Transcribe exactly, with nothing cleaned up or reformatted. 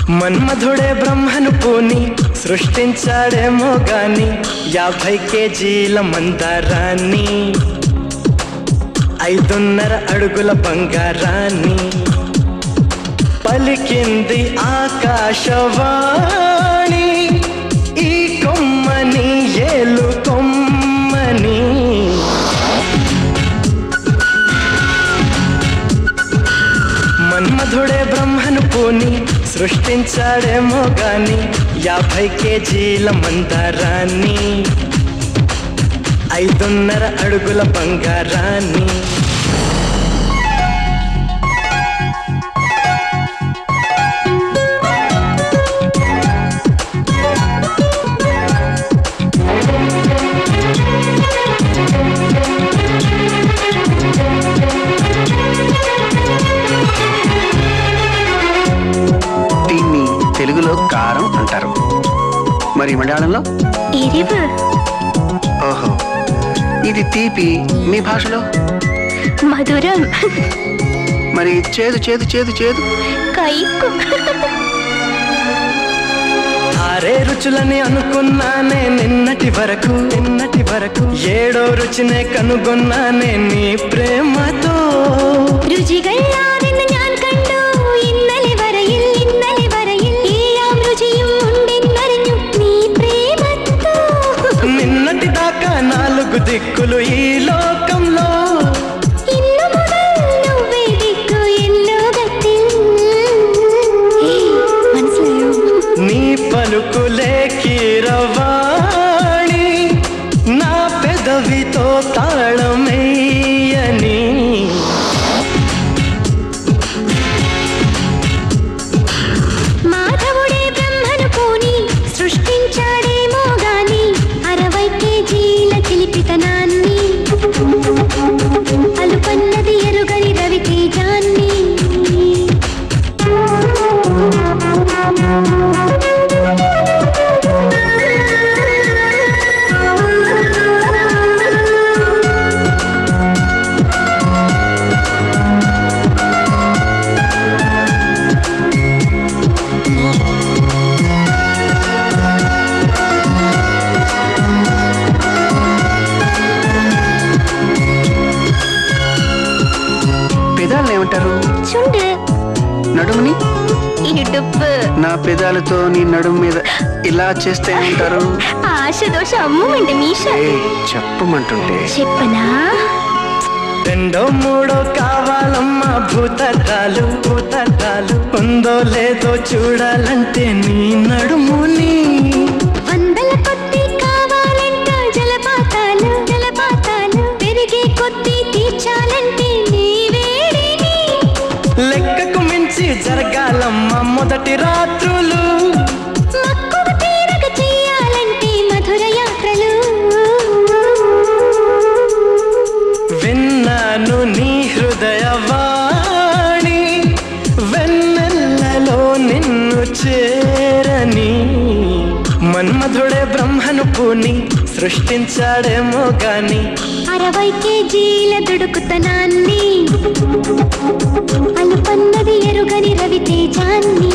మన్మధుడే బ్రహ్మను పూని సృష్టించాడేమో గాని యాభై కేజీల మందారాన్ని ఐదున్నర అడుగుల బంగారాన్ని పలికింది ఆకాశవాణి ఈ కొమ్మని ఏలు కొమ్మని మన్మధుడే బ్రహ్మను పూని సృష్టించాడేమో గాని యాభై కేజీల మందారాన్ని ఐదున్నర అడుగుల బంగారాన్ని దీన్ని తెలుగులో కారం అంటారు, మరి మలయాళంలో ఎరివు. ఓహో, ఇది తీపి మీ భాషలో మధురం. మరి చేదు చేదు చేదు చేదు కైకు. ఆరే రుచులని అనుకున్నానే నిన్నటి వరకు నిన్నటి వరకు ఏడో రుచినే కనుగొన్నానే నీ ప్రేమతో രുചികളാണെന്ന് ഞാൻ കണ്ടു ഇന്നലെ വരയിൽ ഇന്നലെ വരയിൽ ഏഴാം രുചിയും ഉണ്ടെന്നറിഞ്ഞു നീ പ്രേമത്തോ. నిన్నటి దాకా నాలుగు దిక్కులు ఈ లోకంలో ഇന്നു മുതൽ నువ్వే దిక్కు ఎల్లోగത്തിൽ. മനസ്സിലായോ? నీ పలుకులే కీరవాణి నా పెదవితో తాళమేయని మాధవుడే బ్రహ్మను పూని సృష్టించాడేమో గాని అరవై కేజీల చిలిపితనాన్ని అలుపన్నది ఎరుగని రవితేజాన్ని. పెదాలను ఏమంటారు? చుండు. నడుముని? ఇడుపు. నా పెదాలతో నీ నడుము మీద ఇలా చేస్తే ఏమంటారు? ఆశ దోష అమ్మండి మీష. ఏయ్, చెప్పమంటుంటే చెప్పనా? రెండో మూడో కావాలమ్మా భూతద్దాలు భూతద్దాలు ఉందో లేదో చూడాలంటే నీ నడుముని వందల కొద్ది కావాలంట జలపాతాలు జలపాతాలు పెరిగే కొద్ది తీర్చాలంటే నీ వేడిని. లెక్కకు మించి జరగాలమ్మా మొదటి రాత్రులు మక్కువ తీరక చెయ్యాలంటే మధుర యాత్రలు. విన్నాను నీ హృదయవాణి వెన్నెల్లలో నిన్ను చేరని మన్మధుడే బ్రహ్మను పూని సృష్టించాడేమో గాని అరవై కేజీల దుడుకుతనాన్ని అలుపన్నది ఎరుగని రవితేజాన్ని.